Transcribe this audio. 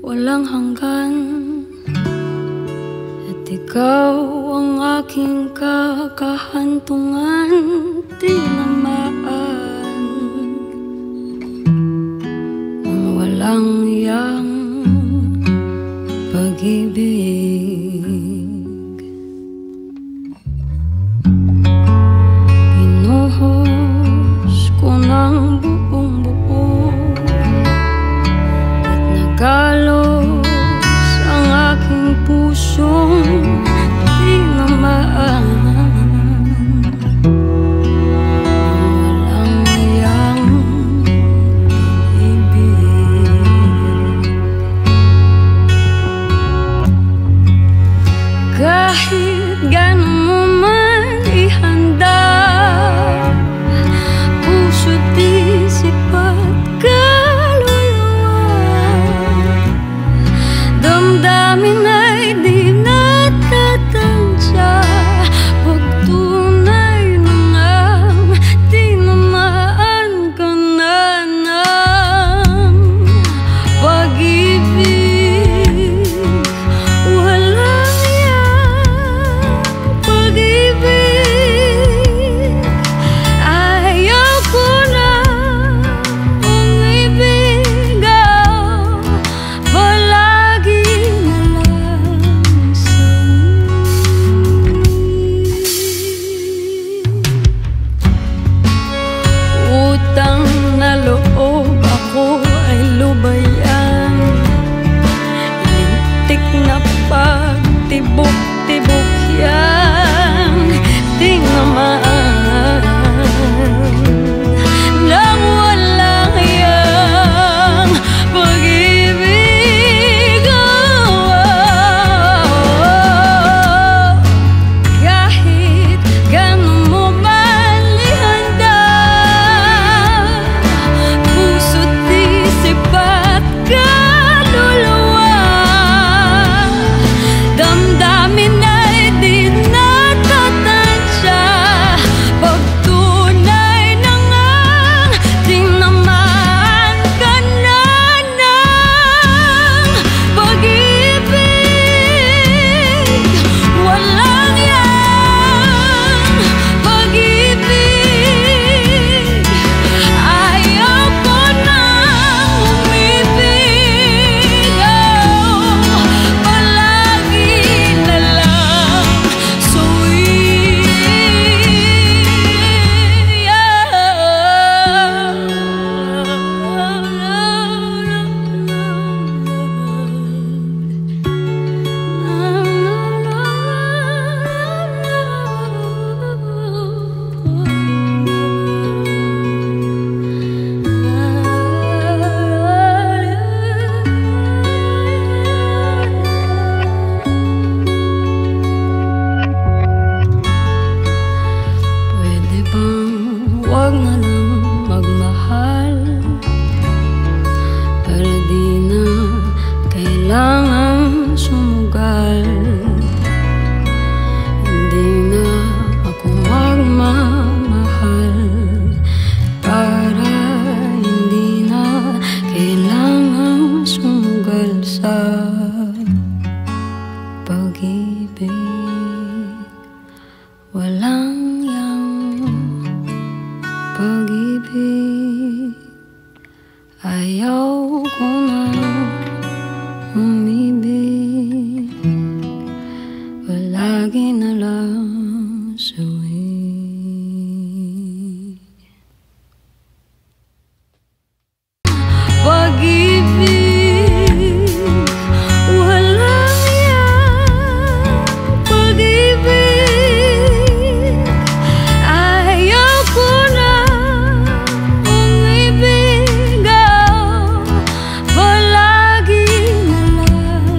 walang hanggan, at ikaw ang aking kakahantungan, tinamaan ng walang iyang pag-ibig. Pinuhos ko ng buong buo at nagalos ang aking pusong tinamaan ng walang iyang pag-ibig. Kahit gaano mo man ihanda, puso't isip at kaluluwa, damdamin ay di natatansya, pagtunay na ngang tinamaan ka na ng pag-ibig. Walang iyang pag-ibig, ayaw ko na umibigaw, palagi na lang sa'yo. Utang na loob ako ay lubayan, lintik na pagtibok-tibok yan, tinamaan nang walang iyang pag-ibig. Kahit gaano mo man ihanda, puso't isip at kaluluwa, damdamin ay di natatansya, pagtunay na ngang tinamaan ka na ng pag-ibig. Walang iyang pag-ibig, ayaw ko nang umibigaw, palagi na lang sa'yo. Pwede bang wag na lang magmahal, para di na kailangan